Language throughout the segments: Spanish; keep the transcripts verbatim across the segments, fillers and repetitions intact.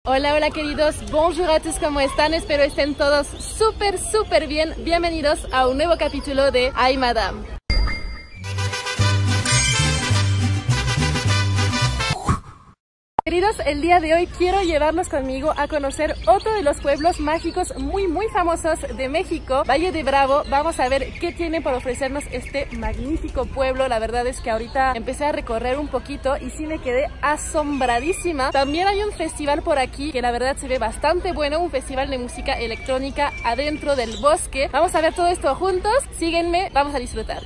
Hola, hola queridos, bonjour a tous, ¿cómo están? Espero estén todos súper, súper bien. Bienvenidos a un nuevo capítulo de Ay Madame. Queridos, el día de hoy quiero llevarlos conmigo a conocer otro de los pueblos mágicos muy muy famosos de México, Valle de Bravo. Vamos a ver qué tiene por ofrecernos este magnífico pueblo. La verdad es que ahorita empecé a recorrer un poquito y sí me quedé asombradísima. También hay un festival por aquí que la verdad se ve bastante bueno, un festival de música electrónica adentro del bosque. Vamos a ver todo esto juntos, síguenme, vamos a disfrutar.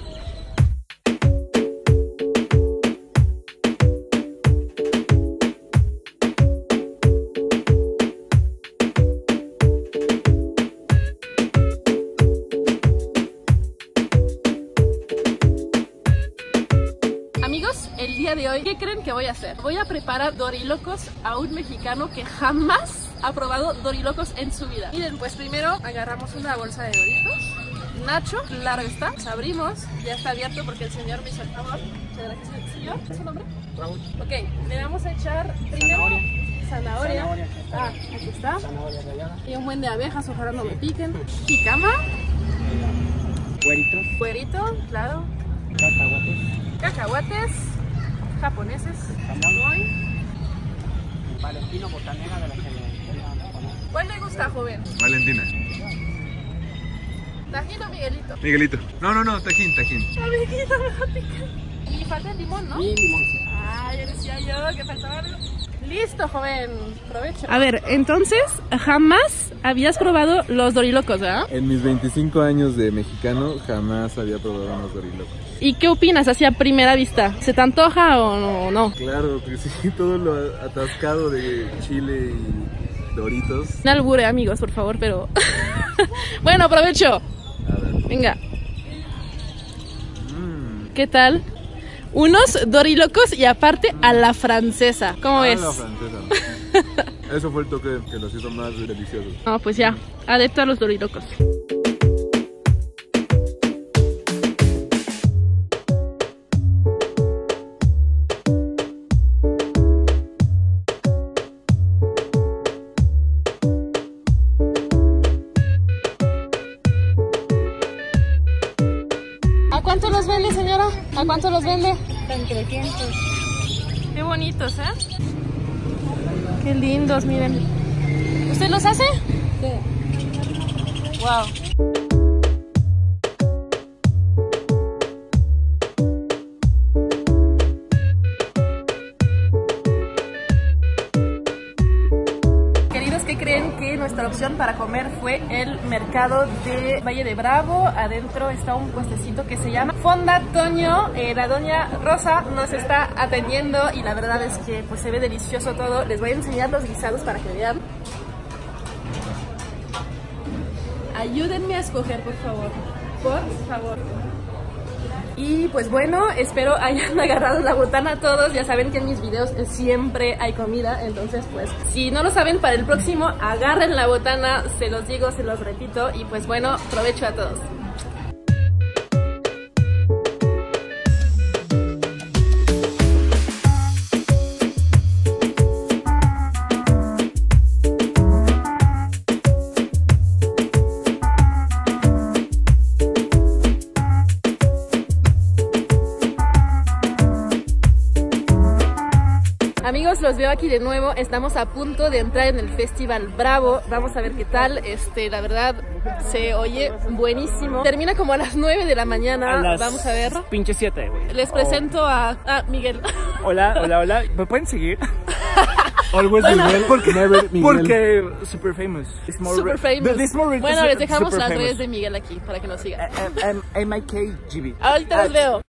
El día de hoy, ¿qué creen que voy a hacer? Voy a preparar dorilocos a un mexicano que jamás ha probado dorilocos en su vida. Miren, pues primero agarramos una bolsa de doritos. Nacho, claro está. Los abrimos, ya está abierto porque el señor me hizo el favor. Muchas gracias, señor. ¿Qué es su nombre? Raúl. Ok, le vamos a echar primero zanahoria. Zanahoria. Zanahoria. Ah, aquí está. Zanahoria rallada. Y un buen de abejas, ojalá no me piquen. Jicama. Cueritos. Cuerito, claro. Cacahuates. Cacahuates. Japoneses. Jamón. Valentino botanera de la general. ¿Cuál le gusta, joven? Valentina. ¿Tajín o Miguelito? Miguelito. No, no, no, tajín, tajín. Amiguito, me va a picar. Y falta el limón, ¿no? Y limón. Ay, decía yo que faltaba algo. Listo, joven. Provecho. A ver, entonces, jamás habías probado los dorilocos, ¿verdad? En mis veinticinco años de mexicano jamás había probado unos dorilocos. ¿Y qué opinas así a primera vista? ¿Se te antoja o no? no? Claro, que sí, todo lo atascado de chile y doritos. No albure, amigos, por favor, pero... Bueno, aprovecho. A ver. Venga. Mm. ¿Qué tal? Unos dorilocos y aparte a la francesa. ¿Cómo Ah, ves? la francesa. Eso fue el toque que los hizo más deliciosos. No, pues ya, adepto a los dorilocos. ¿A cuánto los vende, señora? ¿A cuánto los vende? Con trescientos. Qué bonitos, ¿eh? Qué lindos, miren. ¿Usted los hace? Sí. Wow. Queridos, ¿qué creen que nuestra opción para comer fue el mercado de Valle de Bravo? Adentro está un puestecito que se llama Fonda Toño. Eh, la doña Rosa nos está atendiendo y la verdad es que pues se ve delicioso todo. Les voy a enseñar los guisados para que vean. Ayúdenme a escoger, por favor. Por favor. Y pues bueno, espero hayan agarrado la botana todos. Ya saben que en mis videos siempre hay comida. Entonces pues, si no lo saben, para el próximo agarren la botana. Se los digo, se los repito. Y pues bueno, provecho a todos. Amigos, los veo aquí de nuevo. Estamos a punto de entrar en el Festival Bravo. Vamos a ver qué tal. Este, la verdad, se oye buenísimo. Termina como a las nueve de la mañana. A las Vamos a ver. Pinche siete, güey. Les presento a, a Miguel. Hola, hola, hola. ¿Me pueden seguir? Always Miguel, porque never Miguel. Porque super famous. It's more Super famous. It's more Bueno, les dejamos super las famous. redes de Miguel aquí para que nos sigan. M I K G B. Ahorita los veo.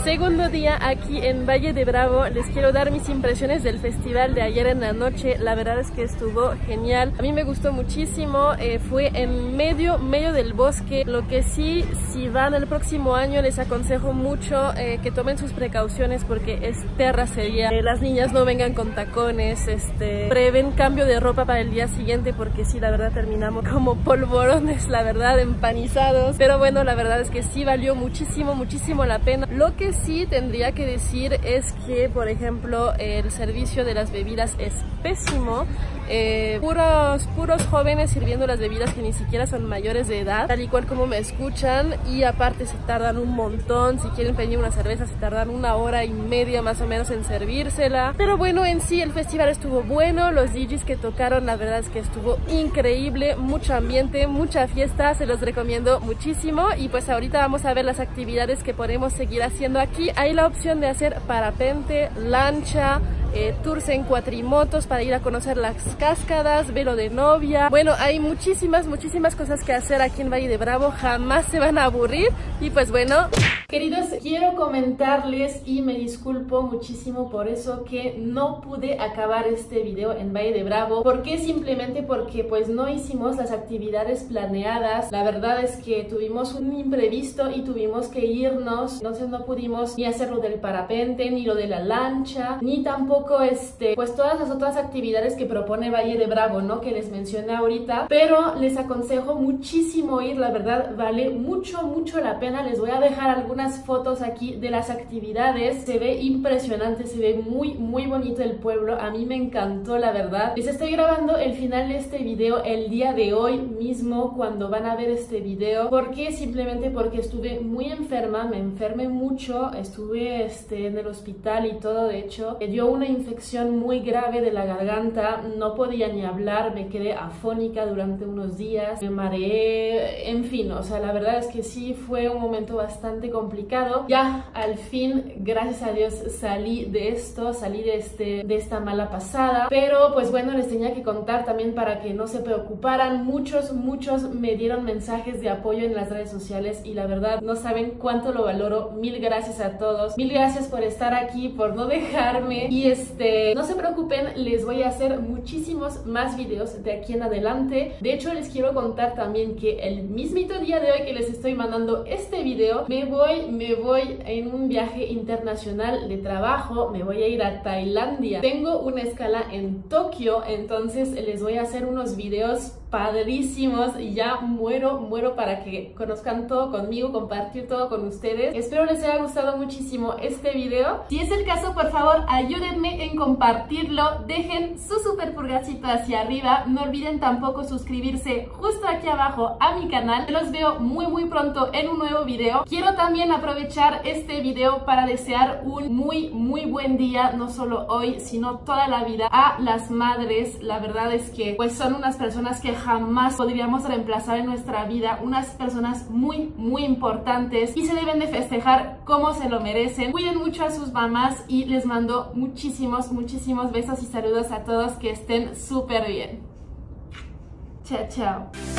Segundo día aquí en Valle de Bravo. Les quiero dar mis impresiones del festival de ayer en la noche. La verdad es que estuvo genial. A mí me gustó muchísimo. Eh, fue en medio, medio del bosque. Lo que sí, si van el próximo año, les aconsejo mucho eh, que tomen sus precauciones porque es terracería. Eh, las niñas no vengan con tacones. Este, prevén cambio de ropa para el día siguiente porque sí, la verdad terminamos como polvorones, la verdad, empanizados. Pero bueno, la verdad es que sí valió muchísimo, muchísimo la pena. Lo que sí tendría que decir es que, por ejemplo, el servicio de las bebidas es pésimo. Eh, puros, puros jóvenes sirviendo las bebidas que ni siquiera son mayores de edad, tal y cual como me escuchan, y aparte se tardan un montón. Si quieren pedir una cerveza se tardan una hora y media más o menos en servírsela. Pero bueno, en sí el festival estuvo bueno. Los D Js que tocaron, la verdad es que estuvo increíble, mucho ambiente, mucha fiesta, se los recomiendo muchísimo. Y pues ahorita vamos a ver las actividades que podemos seguir haciendo aquí. Hay la opción de hacer parapente, lancha, Eh, tours en cuatrimotos para ir a conocer las cascadas, velo de novia. Bueno, hay muchísimas, muchísimas cosas que hacer aquí en Valle de Bravo. Jamás se van a aburrir. Y pues bueno, queridos, quiero comentarles y me disculpo muchísimo por eso que no pude acabar este video en Valle de Bravo. ¿Por qué? Simplemente porque pues no hicimos las actividades planeadas. La verdad es que tuvimos un imprevisto y tuvimos que irnos. Entonces no pudimos ni hacer lo del parapente, ni lo de la lancha, ni tampoco este, pues todas las otras actividades que propone Valle de Bravo, ¿no? Que les mencioné ahorita, pero les aconsejo muchísimo ir, la verdad vale mucho, mucho la pena. Les voy a dejar algunas fotos aquí de las actividades. Se ve impresionante, se ve muy, muy bonito el pueblo. A mí me encantó, la verdad. Les estoy grabando el final de este video el día de hoy mismo, cuando van a ver este video. ¿Por qué? Simplemente porque estuve muy enferma, me enfermé mucho, estuve este, en el hospital y todo. De hecho, me dio una infección muy grave de la garganta, no podía ni hablar, me quedé afónica durante unos días, me mareé, en fin, o sea, la verdad es que sí fue un momento bastante complicado. Ya, al fin, gracias a Dios, salí de esto, salí de, este, de esta mala pasada, pero pues bueno, les tenía que contar también para que no se preocuparan. Muchos, muchos me dieron mensajes de apoyo en las redes sociales y la verdad no saben cuánto lo valoro. Mil gracias a todos, mil gracias por estar aquí, por no dejarme. Y este, no se preocupen, les voy a hacer muchísimos más videos de aquí en adelante. De hecho, les quiero contar también que el mismito día de hoy que les estoy mandando este video, me voy, me voy en un viaje internacional de trabajo. Me voy a ir a Tailandia. Tengo una escala en Tokio, entonces les voy a hacer unos videos padrísimos y ya muero, muero para que conozcan todo conmigo, compartir todo con ustedes. Espero les haya gustado muchísimo este video. Si es el caso, por favor, ayúdenme en compartirlo, dejen su super pulgarcito hacia arriba, no olviden tampoco suscribirse justo aquí abajo a mi canal. Los veo muy muy pronto en un nuevo video. Quiero también aprovechar este video para desear un muy muy buen día, no solo hoy, sino toda la vida, a las madres. La verdad es que pues son unas personas que jamás podríamos reemplazar en nuestra vida, unas personas muy muy importantes y se deben de festejar como se lo merecen. Cuiden mucho a sus mamás y les mando muchísimos muchísimos besos y saludos a todos, que estén súper bien. Chao, chao.